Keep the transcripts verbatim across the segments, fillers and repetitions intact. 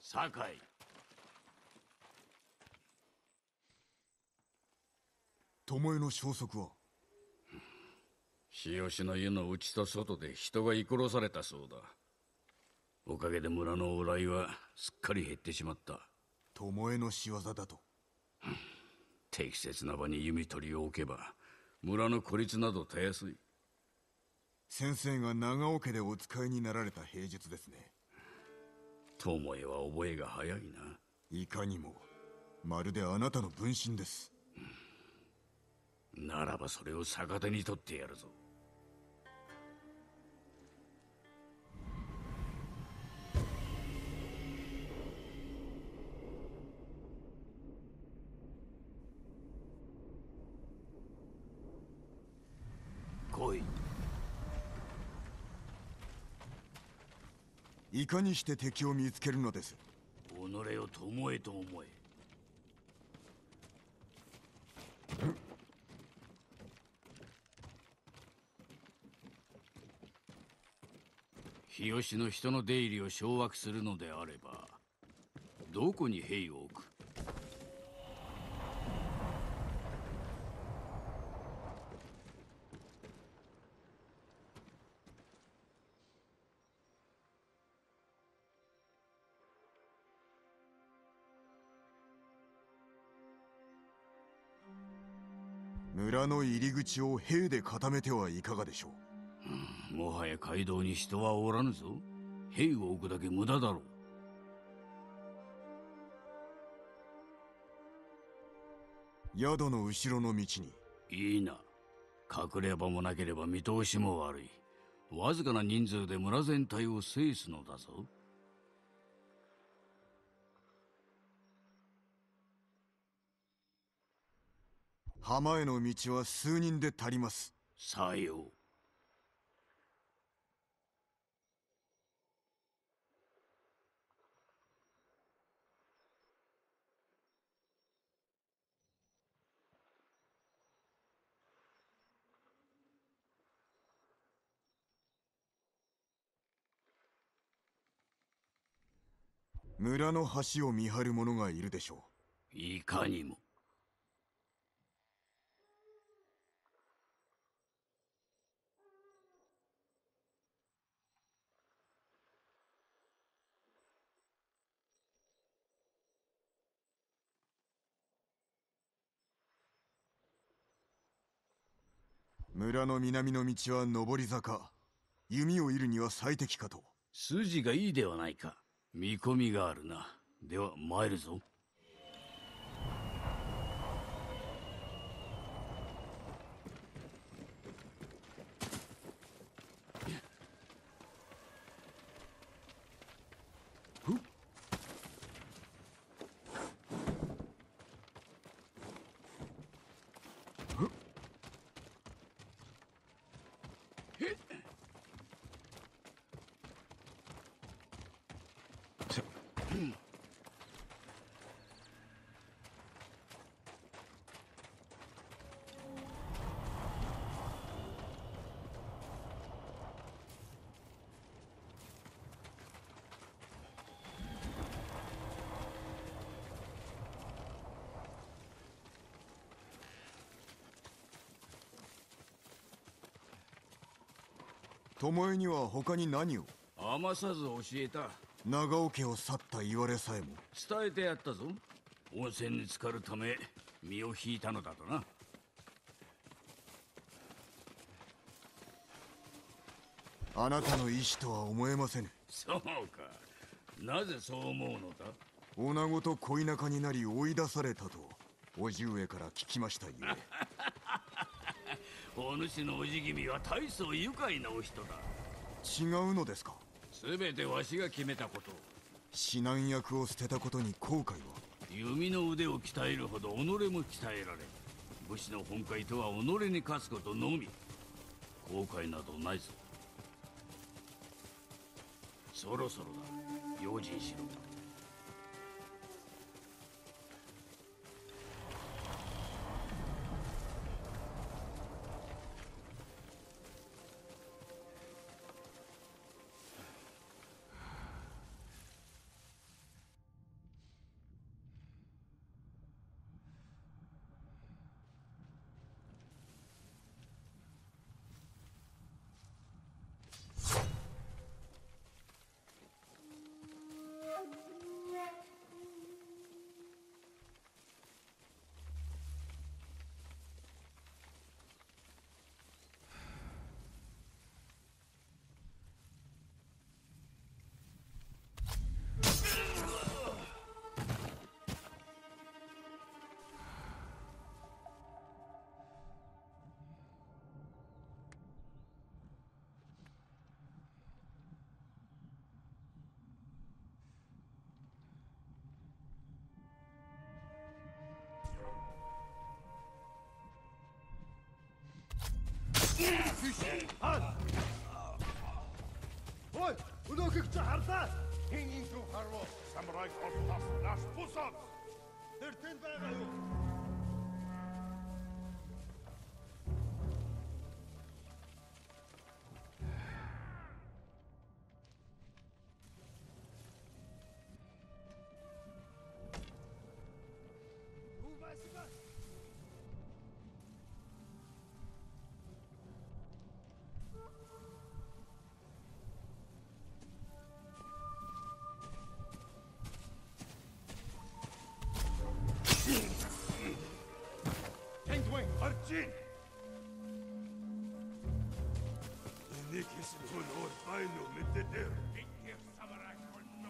酒井。 巴の消息は？ 日吉の湯の内と外で人が居殺されたそうだ。おかげで村の往来はすっかり減ってしまった。 巴の仕業だと？ 適切な場に弓取りを置けば村の孤立などたやすい。 先生が長尾家でお使いになられた兵術ですね。 巴は覚えが早いな。 いかにも。まるであなたの分身です。 ならばそれを逆手に取ってやるぞ。来い。 いかにして敵を見つけるのです？ 己を巴と思え。日吉の人の出入りを掌握するのであれば、どこに兵を置く？ 村の入り口を兵で固めてはいかがでしょう？もはや街道に人はおらぬぞ。兵を置くだけ無駄だろう。宿の後ろの道に。 いいな。隠れ場もなければ見通しも悪い。わずかな人数で村全体を制すのだぞ。 浜への道は数人で足ります。 さよう。 村の橋を見張る者がいるでしょう。いかにも。 村の南の道は上り坂。弓を射るには最適かと。 筋がいいではないか。見込みがあるな。では参るぞ。 巴には他に何を？ 余さず教えた。 長尾家を去った言われさえも伝えてやったぞ。温泉に浸かるため身を引いたのだとな。 あなたの意志とは思えませぬ。 そうか。なぜそう思うのだ？ 女子と恋仲になり追い出されたと叔父上から聞きましたゆえ。 お主の叔父君は大層愉快なお人だ。 違うのですか？ 全てわしが決めたこと。 指南役を捨てたことに後悔は？ 弓の腕を鍛えるほど己も鍛えられる。武士の本懐とは己に勝つことのみ。後悔などないぞ。そろそろだ。用心しろ。 Ой, өнөөхийг чи харлаа. Хин инtuu харво самурай холтоос наш бусад. Тэр тэнд байгаа юу? Тэнгуэн орчин. Энийг хийсэн хүн өөр байна уу мэдээ. Бигэр самурай холно.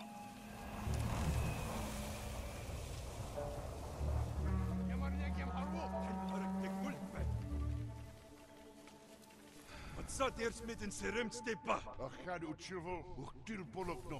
Ямар нэг юм харво тэнхэрэг гүл бай. Атса дэрс мэдэн сэрэмцтэй ба. Ахад учрво ухтир болгоно.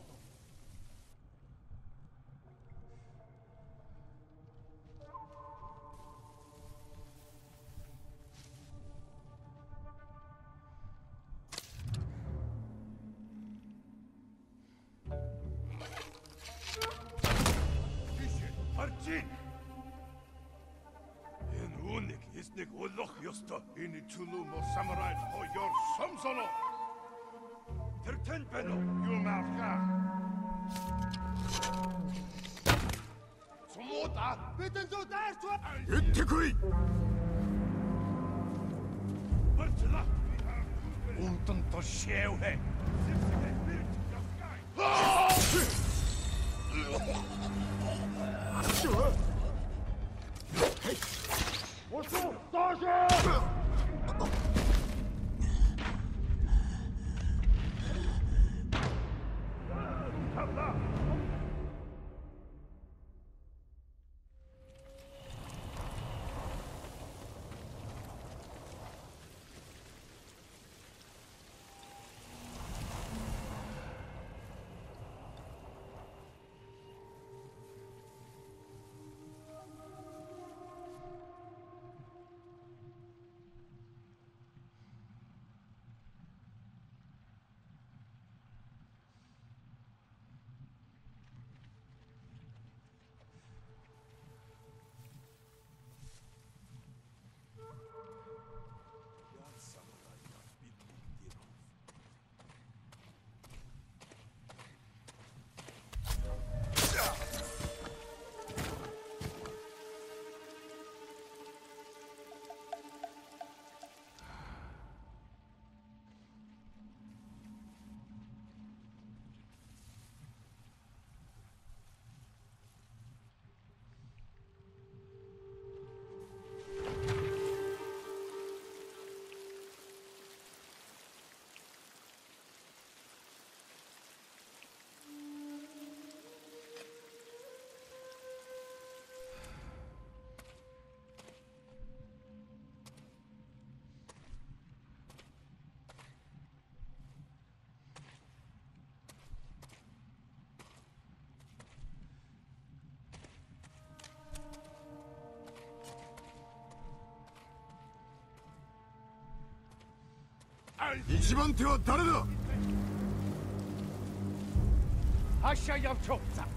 Энэ үнийг эснийг олох ёстой. Энэ чулуу мо самурай хоёроор сомсоно. Тэр тэн байна уу? Юу маавка? Сумода Бидэн зүү даарч ба. Эдтэгүй! Барчла. Унтан то шэвэ. Усуу доош. 一番手は誰だ？ 아시아 яв초자.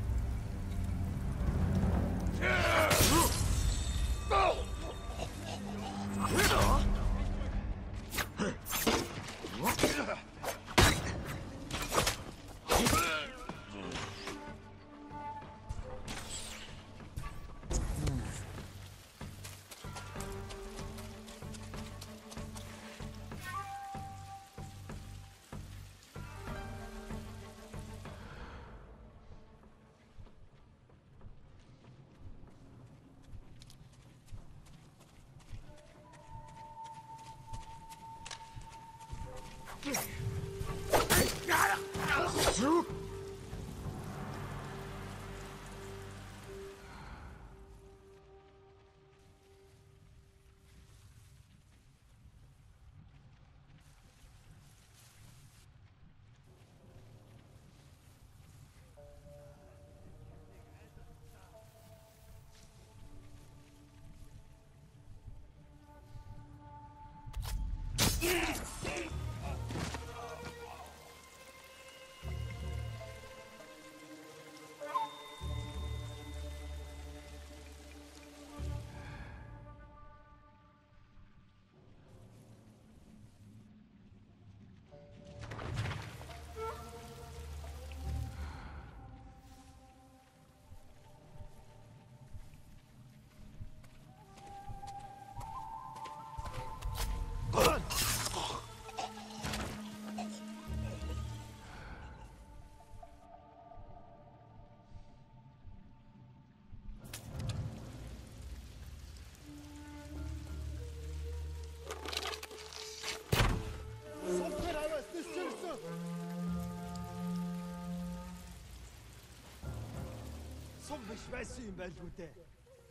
Sommes байсан юм байл үү дээ.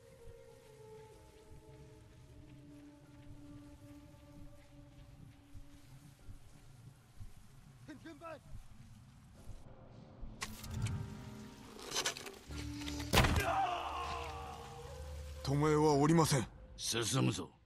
Тэнхэн бай. 巴はおりません。 進むぞ。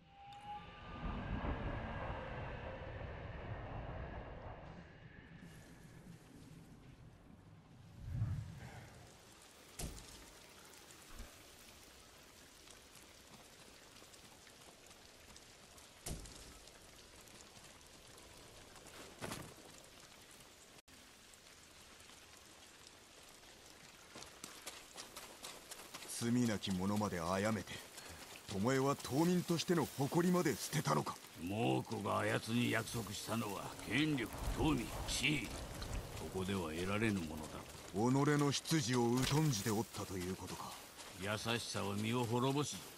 罪なき者まで殺めて、巴は島民としての誇りまで捨てたのか。 猛虎があやつに約束したのは権力、富、地位。ここでは得られぬものだ。 己の出自を疎んじておったということか。 優しさは身を滅ぼすぞ。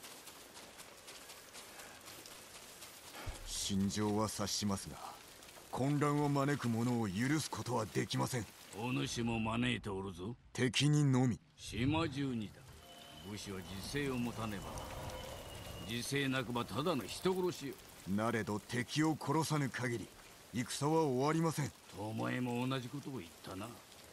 心情は察しますが、混乱を招く者を許すことはできません。 お主も招いておるぞ。 敵にのみ。 島中にだ。武士は自制を持たねば。自制なくばただの人殺しよ。 なれど敵を殺さぬ限り戦は終わりません。 巴も同じことを言ったな。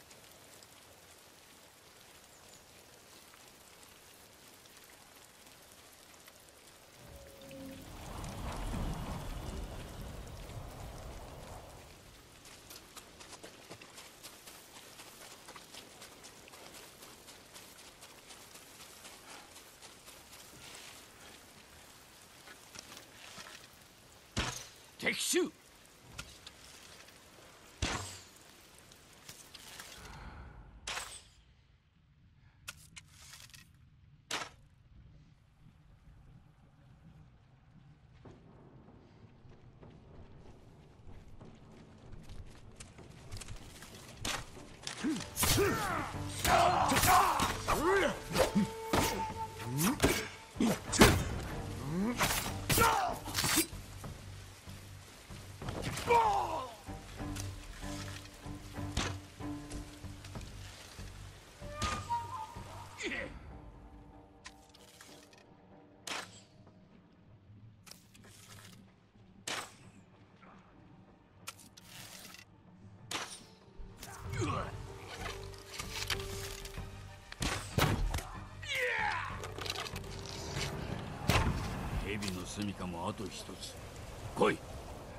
敵襲！蛇の住処もあと一つ。来い。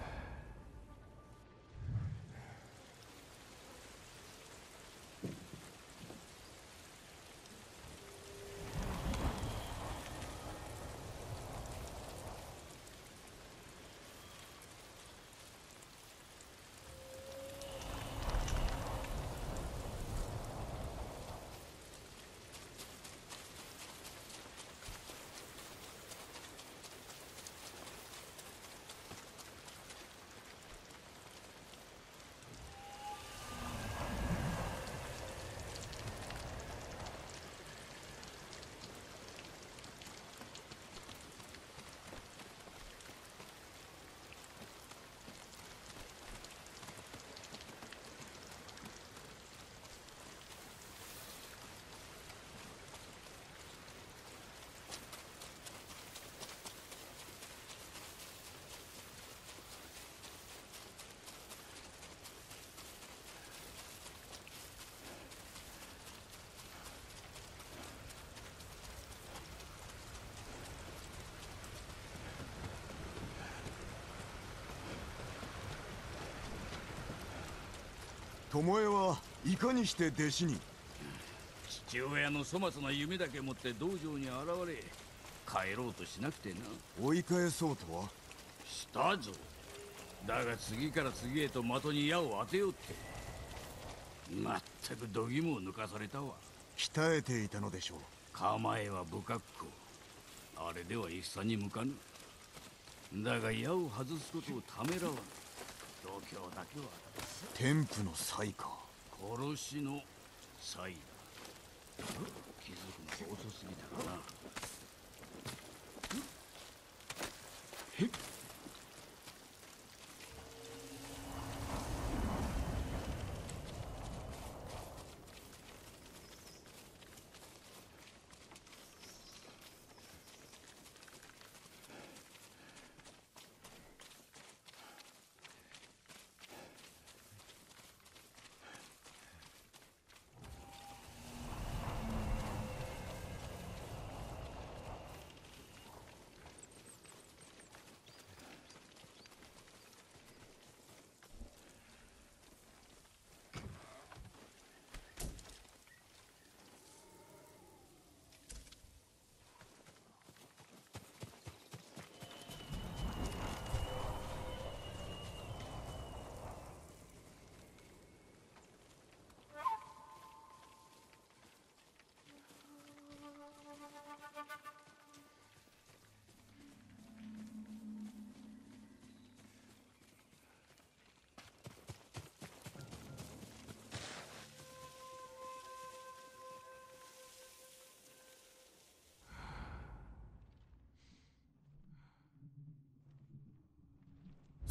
巴はいかにして弟子に。 父親の粗末な夢だけ持って道場に現れ、帰ろうとしなくてな。 追い返そうとは。 したぞ。だが次から次へと的に矢を当てようって。まったく度肝を抜かされたわ。 鍛えていたのでしょう。 構えは不格好。あれでは戦に向かぬ。だが矢を外すことをためらわぬ。度胸だけは天賦の才か。 殺しの才だ。気づくのが遅すぎたかな。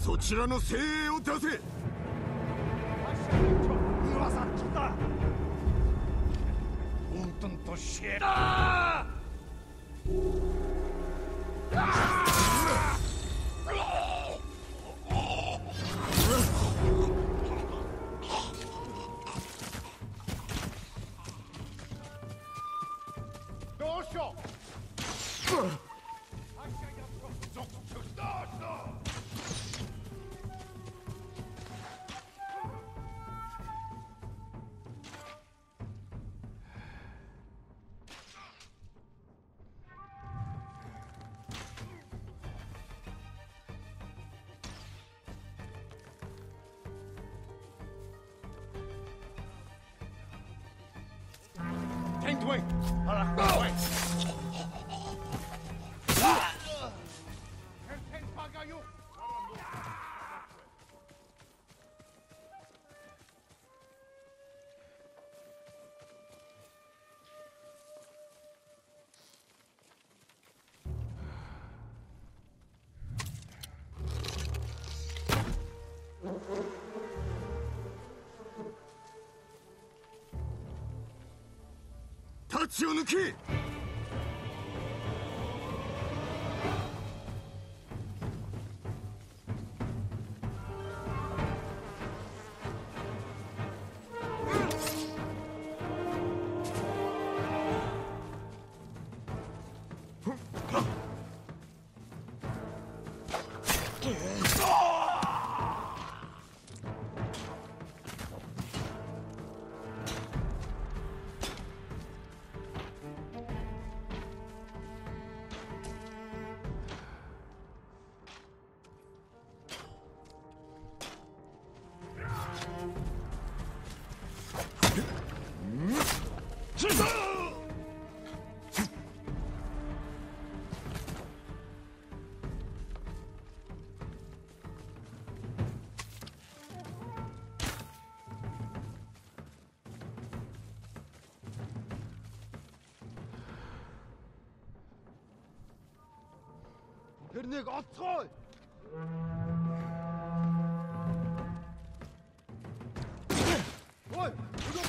そちらの精鋭を出せ。 Iwasa kita. Unten to shit. Dosho. Ten way. Alak way. Ten pagayo. タチを抜け。 Тэрнийг оцгоо. Ой,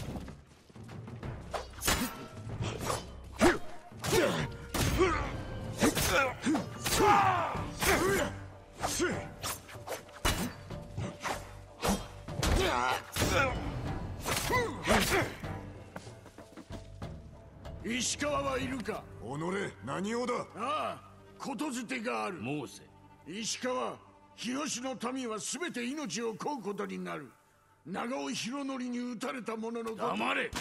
石川はいるか。 己、何をだ。 ああ、ことづてがある。 モーセ、 石川、日吉の民は全て命を乞うことになる。長尾博則に撃たれた者のこと。 黙れ。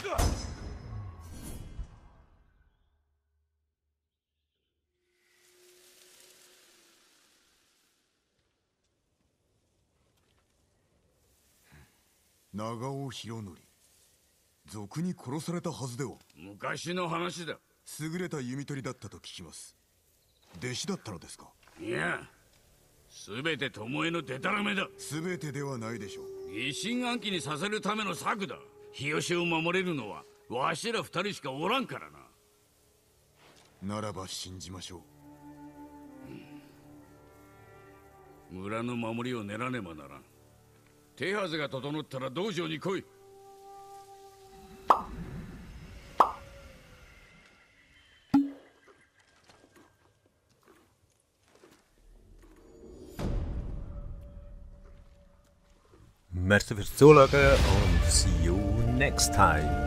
長尾博則、賊に殺されたはずでは。 昔の話だ。 優れた弓取りだったと聞きます。弟子だったのですか。 いや、すべて巴のデタラメだ。 全てではないでしょう。 疑心暗鬼にさせるための策だ。日吉を守れるのはわしら二人しかおらんからな。 ならば信じましょう。村の守りを練らねばならん。手はずが整ったら道場に来い。 Merci fürs Zuschauen und see you next time.